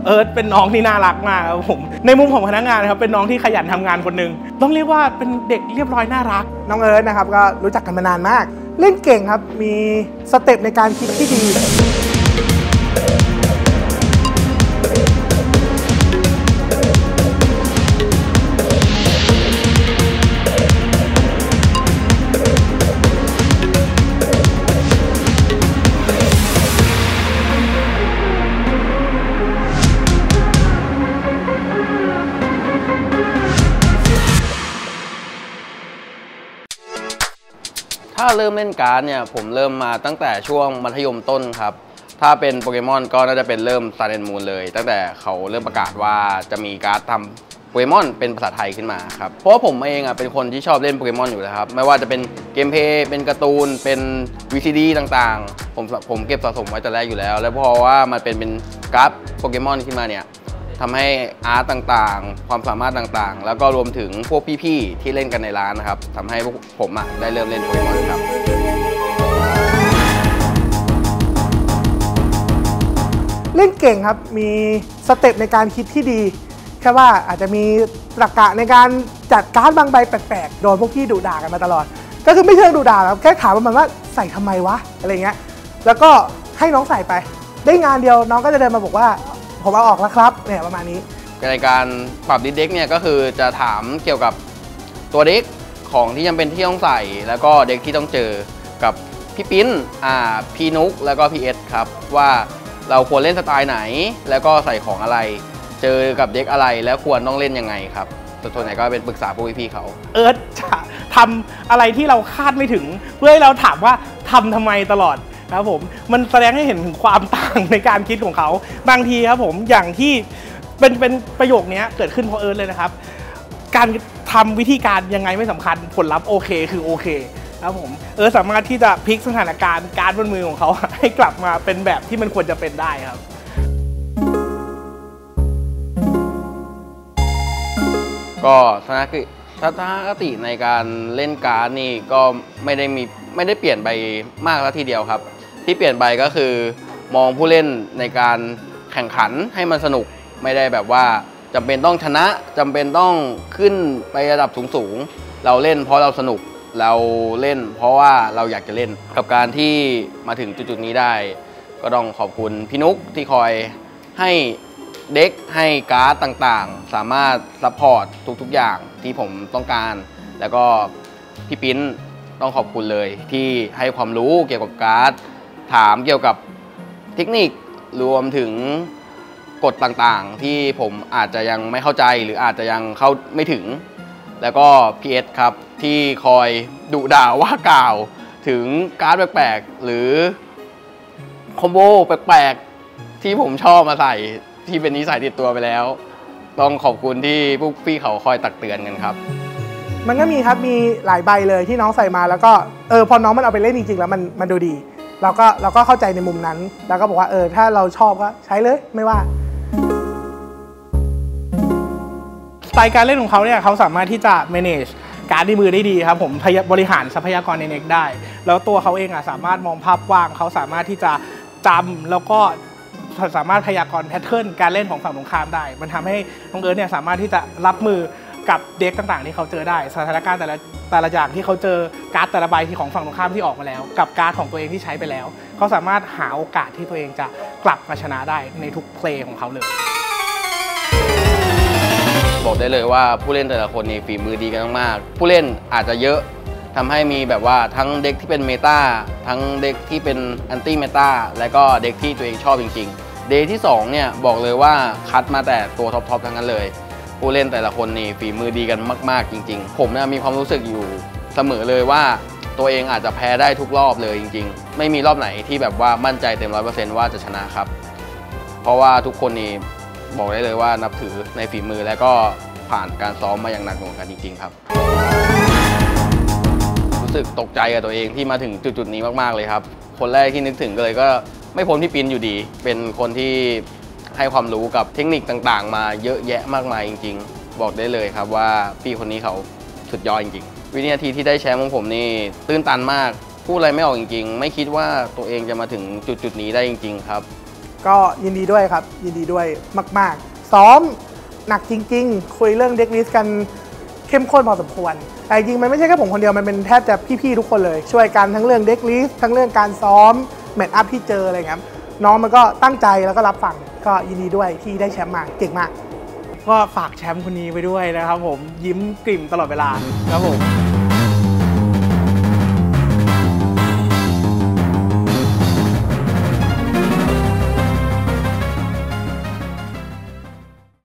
เอิร์ธเป็นน้องที่น่ารักมากครับผมในมุมของพนักงานนะครับเป็นน้องที่ขยันทำงานคนหนึ่งต้องเรียกว่าเป็นเด็กเรียบร้อยน่ารักน้องเอิร์ธนะครับก็รู้จักกันมานานมากเล่นเก่งครับมีสเต็ปในการคิดที่ดีถ้าเริ่มเล่นการ์ดเนี่ยผมเริ่มมาตั้งแต่ช่วงมัธยมต้นครับถ้าเป็นโปเกมอนก็น่าจะเป็นเริ่ม Sun and Moon เลยตั้งแต่เขาเริ่มประกาศว่าจะมีการ์ดทำโปเกมอนเป็นภาษาไทยขึ้นมาครับเพราะว่าผมเองเป็นคนที่ชอบเล่นโปเกมอนอยู่แล้วครับไม่ว่าจะเป็นเกมเพลย์เป็นการ์ตูนเป็น VCD ต่างๆผมเก็บสะสมไว้แต่แรกอยู่แล้วแล้วเพราะว่ามันเป็นการ์ดโปเกมอนขึ้นมาเนี่ยทำให้อาร์ตต่างๆความสามารถต่างๆแล้วก็รวมถึงพวกพี่ๆที่เล่นกันในร้านนะครับทำให้พวกผมได้เริ่มเล่นโปเกมอนครับเล่นเก่งครับมีสเต็ปในการคิดที่ดีแค่ว่าอาจจะมีตรรกะในการจัดการ์ดบางใบแปลกๆโดนพวกพี่ดุด่ากันมาตลอดก็คือไม่เชิงดุด่าครับแค่ถามประมาณว่าใส่ทำไมวะอะไรเงี้ยแล้วก็ให้น้องใส่ไปได้งานเดียวน้องก็จะเดินมาบอกว่าผมเอาออกแล้วครับเนี่ยประมาณนี้ในการปรับดิสเด็กเนี่ยก็คือจะถามเกี่ยวกับตัวเด็กของที่จำเป็นที่ต้องใส่แล้วก็เด็กที่ต้องเจอกับพี่ปิ้นพี่นุ๊กแล้วก็พี่เอสครับว่าเราควรเล่นสไตล์ไหนแล้วก็ใส่ของอะไรเจอกับเด็กอะไรแล้วควรต้องเล่นยังไงครับส่วนใหญ่ก็เป็นปรึกษาพวกพี่ๆเขาเอิร์ธจะทำอะไรที่เราคาดไม่ถึงเพื่อให้เราถามว่าทำไมตลอดครับผมมันแสดงให้เห็นถึงความต่างในการคิดของเขาบางทีครับผมอย่างที่เป็นประโยคนี้เกิดขึ้นเพราะเอิร์ธเลยนะครับการทำวิธีการยังไงไม่สำคัญผลลัพธ์โอเคคือโอเคครับผมสามารถที่จะพลิกสถานการณ์การบนมือของเขาให้กลับมาเป็นแบบที่มันควรจะเป็นได้ครับก็ทัศนคติในการเล่นการ์ดนี่ก็ไม่ได้เปลี่ยนไปมากแล้วทีเดียวครับที่เปลี่ยนไปก็คือมองผู้เล่นในการแข่งขันให้มันสนุกไม่ได้แบบว่าจำเป็นต้องชนะจำเป็นต้องขึ้นไประดับสูงๆเราเล่นเพราะเราสนุกเราเล่นเพราะว่าเราอยากจะเล่นกับการที่มาถึงจุดๆนี้ได้ก็ต้องขอบคุณพี่นุ๊กที่คอยให้เด็กให้การ์ดต่างๆสามารถซัพพอร์ตทุกๆอย่างที่ผมต้องการแล้วก็พี่ปิ้นต้องขอบคุณเลยที่ให้ความรู้เกี่ยวกับการ์ดถามเกี่ยวกับเทคนิครวมถึงกฎต่างๆที่ผมอาจจะยังไม่เข้าใจหรืออาจจะยังเข้าไม่ถึงแล้วก็พีเอสครับที่คอยดุด่าว่ากล่าวถึงการ์ดแปลกๆหรือคอมโบแปลกๆที่ผมชอบมาใส่ที่เป็นนิสัยติดตัวไปแล้วต้องขอบคุณที่พวกพี่เขาคอยตักเตือนกันครับมันก็มีครับมีหลายใบเลยที่น้องใส่มาแล้วก็พอน้องมันเอาไปเล่นจริงๆแล้วมันดูดีเราก็เข้าใจในมุมนั้นแล้วก็บอกว่าถ้าเราชอบก็ใช้เลยไม่ว่าสไตล์การเล่นของเขาเนี่ยเขาสามารถที่จะ manage การในมือได้ดีครับผมบริหารทรัพยากรในเน็กได้แล้วตัวเขาเองสามารถมองภาพกว้างเขาสามารถที่จะจำแล้วก็สามารถพยากรณ์แพทเทิร์นการเล่นของฝั่งตรงข้ามได้มันทำให้น้องเอิร์ธเนี่ยสามารถที่จะรับมือกับเด็กต่างๆที่เขาเจอได้สถานการณ์แต่ละอย่างที่เขาเจอการ์ดแต่ละใบที่ของฝั่งตรงข้ามที่ออกมาแล้วกับการ์ดของตัวเองที่ใช้ไปแล้วเขาสามารถหาโอกาสที่ตัวเองจะกลับมาชนะได้ในทุกเพลย์ของเขาเลยบอกได้เลยว่าผู้เล่นแต่ละคนนี่ฝีมือดีกันมากๆผู้เล่นอาจจะเยอะทำให้มีแบบว่าทั้งเด็กที่เป็นเมตาทั้งเด็กที่เป็นแอนตี้เมตาและก็เด็กที่ตัวเองชอบจริงๆเดย์ที่2เนี่ยบอกเลยว่าคัดมาแต่ตัวท็อปๆทั้งนั้นเลยผู้เล่นแต่ละคนนี่ฝีมือดีกันมากๆจริงๆผมเนี่ยมีความรู้สึกอยู่เสมอเลยว่าตัวเองอาจจะแพ้ได้ทุกรอบเลยจริงๆไม่มีรอบไหนที่แบบว่ามั่นใจเต็ม 100% ว่าจะชนะครับเพราะว่าทุกคนนี่บอกได้เลยว่านับถือในฝีมือและก็ผ่านการซ้อมมาอย่างหนักหน่วงกันจริงๆครับรู้สึกตกใจกับตัวเองที่มาถึงจุดๆนี้มากๆเลยครับคนแรกที่นึกถึงก็เลยก็ไม่พ้นพี่ปิ้นอยู่ดีเป็นคนที่ให้ความรู้กับเทคนิคต่างๆมาเยอะแยะมากมายจริงๆบอกได้เลยครับว่าพี่คนนี้เขาสุดยอดจริงๆวินาทีที่ได้แชมป์ของผมนี่ตื้นตันมากพูดอะไรไม่ออกจริงๆไม่คิดว่าตัวเองจะมาถึงจุดๆนี้ได้จริงๆครับก็ยินดีด้วยครับยินดีด้วยมากๆซ้อมหนักจริงๆคุยเรื่องเด็กลิสต์กันเข้มข้นพอสมควรแต่จริงๆมันไม่ใช่แค่ผมคนเดียวมันเป็นแทบจะพี่ๆทุกคนเลยช่วยกันทั้งเรื่องเด็กลิสต์ทั้งเรื่องการซ้อมแมตช์อัพที่เจออะไรครับน้องมันก็ตั้งใจแล้วก็รับฟังก็ยินดีด้วยที่ได้แชมป์มาเก่งมากก็ฝากแชมป์คนนี้ไว้ด้วยนะครับผมยิ้มกลิ่มตลอดเวลาครับผม